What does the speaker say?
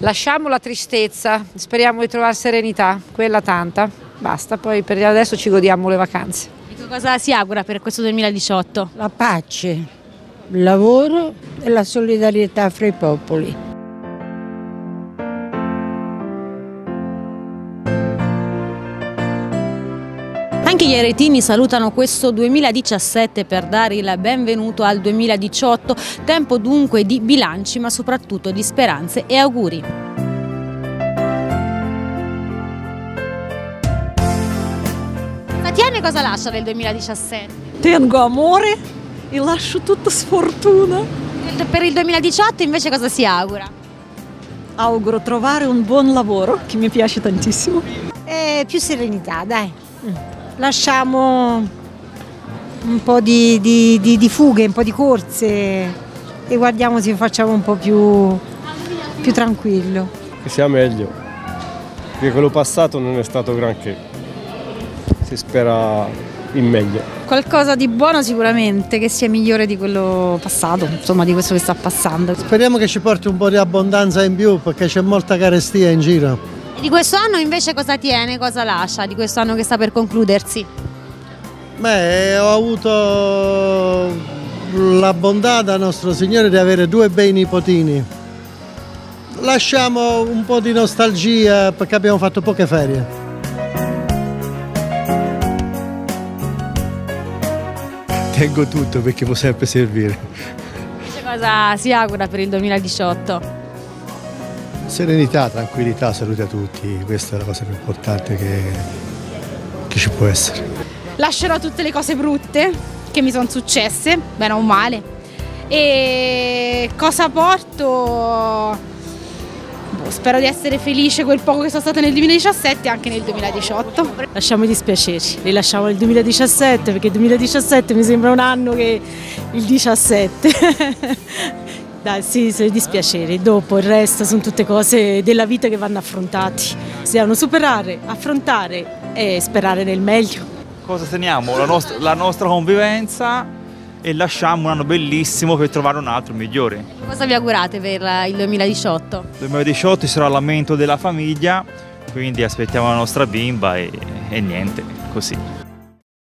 Lasciamo la tristezza, speriamo di trovare serenità, quella tanta, basta, poi per adesso ci godiamo le vacanze. E cosa si augura per questo 2018? La pace, il lavoro e la solidarietà fra i popoli. Anche gli aretini salutano questo 2017 per dare il benvenuto al 2018, tempo dunque di bilanci ma soprattutto di speranze e auguri. Tatiana, cosa lascia del 2017? Tengo amore e lascio tutta sfortuna. Per il 2018 invece cosa si augura? Auguro trovare un buon lavoro che mi piace tantissimo. Più serenità, dai. Lasciamo un po' di fughe, un po' di corse e guardiamo se facciamo un po' più tranquillo. Che sia meglio, perché quello passato non è stato granché, si spera in meglio. Qualcosa di buono sicuramente, che sia migliore di quello passato, insomma di questo che sta passando. Speriamo che ci porti un po' di abbondanza in più perché c'è molta carestia in giro. Di questo anno invece cosa tiene, cosa lascia, di questo anno che sta per concludersi? Beh, ho avuto la bontà da nostro Signore di avere 2 bei nipotini. Lasciamo un po' di nostalgia perché abbiamo fatto poche ferie. Tengo tutto perché può sempre servire. Invece cosa si augura per il 2018? Serenità, tranquillità, salute a tutti, questa è la cosa più importante che ci può essere. Lascerò tutte le cose brutte che mi sono successe, bene o male. E cosa porto? Spero di essere felice quel poco che sono stata nel 2017 e anche nel 2018. Lasciamo i dispiaceri, li lasciamo nel 2017 perché il 2017 mi sembra un anno che il 17. Dai, sì, sono i dispiaceri, dopo il resto sono tutte cose della vita che vanno affrontati. Si devono superare, affrontare e sperare nel meglio. Cosa teniamo? La nostra convivenza e lasciamo un anno bellissimo per trovare un altro migliore. Cosa vi augurate per il 2018? Il 2018 sarà l'aumento della famiglia, quindi aspettiamo la nostra bimba e niente, così.